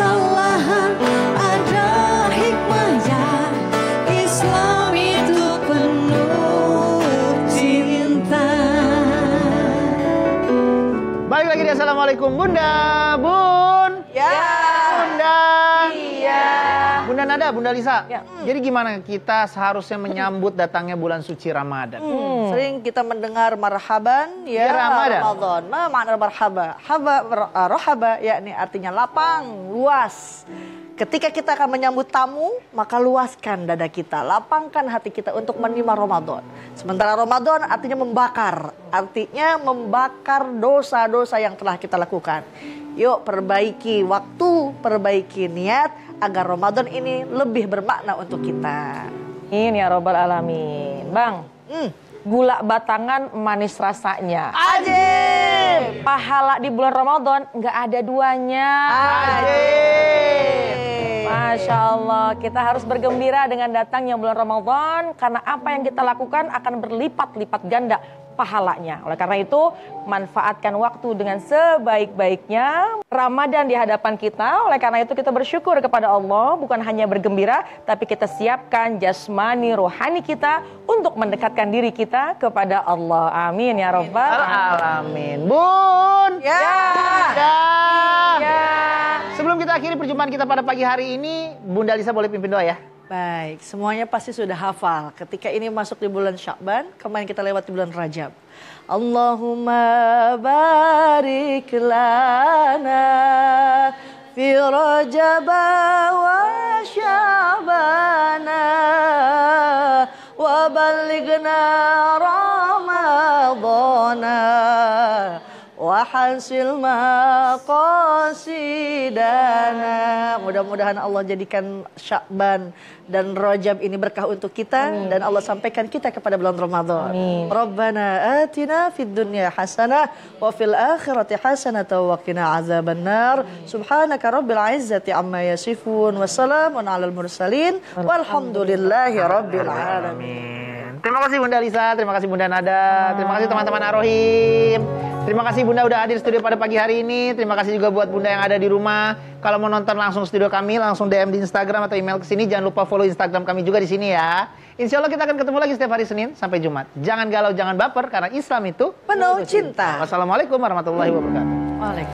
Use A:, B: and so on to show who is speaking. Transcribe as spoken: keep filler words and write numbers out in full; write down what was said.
A: kesalahan, ada hikmahnya. Islam itu penuh cinta.
B: Balik lagi di Assalamualaikum Bunda, Bun.
C: Ya.
B: Bunda.
C: Iya.
B: Bunda Nada, Bunda Lisa.
C: Ya.
B: Jadi gimana kita seharusnya menyambut datangnya bulan suci Ramadan?
C: Hmm, sering kita mendengar marhaban ya,
B: Ya, Ramadan.
C: Ramadan. Ma makna marhaba? Haba uh, rohaba yakni artinya lapang, luas. Ketika kita akan menyambut tamu, maka luaskan dada kita, lapangkan hati kita untuk menerima Ramadan. Sementara Ramadan artinya membakar, artinya membakar dosa-dosa yang telah kita lakukan. Yuk perbaiki waktu, perbaiki niat agar Ramadan ini lebih bermakna untuk kita.
D: Ini ya Robbal Alamin. Bang,
C: Hmm.
D: gula batangan manis rasanya.
C: Ajib!
D: Pahala di bulan Ramadan nggak ada duanya.
C: Ajib!
D: Masya Allah, kita harus bergembira dengan datangnya bulan Ramadan karena apa yang kita lakukan akan berlipat-lipat ganda pahalanya. Oleh karena itu, manfaatkan waktu dengan sebaik-baiknya. Ramadan di hadapan kita, oleh karena itu kita bersyukur kepada Allah, bukan hanya bergembira, tapi kita siapkan jasmani rohani kita untuk mendekatkan diri kita kepada Allah. Amin ya Rabbal
B: Alamin. Bun.
C: Ya.
B: Ya.
D: Ya.
B: Sebelum kita akhiri perjumpaan kita pada pagi hari ini, Bunda Lisa boleh pimpin doa ya?
C: Baik, semuanya pasti sudah hafal. Ketika ini masuk di bulan Syakban, kemarin kita lewat di bulan Rajab. Allahumma barik lana fi Rajab wa Sya'bana wa balighna Ramadana wa hasil maqasidana. Mudah-mudahan Allah jadikan Syakban dan Rajab ini berkah untuk kita. Amin. Dan Allah sampaikan kita kepada bulan Ramadan.
D: Amin.
C: Rabbana atina fid dunya hasanah wa fil akhirati hasanah wa qina azabannar. Subhanaka rabbil izzati amma yasifun wa salamun alal mursalin walhamdulillahi rabbil alamin.
B: Terima kasih Bunda Lisa, terima kasih Bunda Nada, terima kasih teman-teman Arohim. Terima kasih Bunda udah hadir studio pada pagi hari ini. Terima kasih juga buat Bunda yang ada di rumah. Kalau mau nonton langsung studio kami, langsung D M di Instagram atau email ke sini. Jangan lupa follow Instagram kami juga di sini ya. Insya Allah kita akan ketemu lagi setiap hari Senin sampai Jumat. Jangan galau, jangan baper, karena Islam itu
C: Penuh cinta.
B: Wassalamualaikum warahmatullahi wabarakatuh.
C: Waalaikumsalam.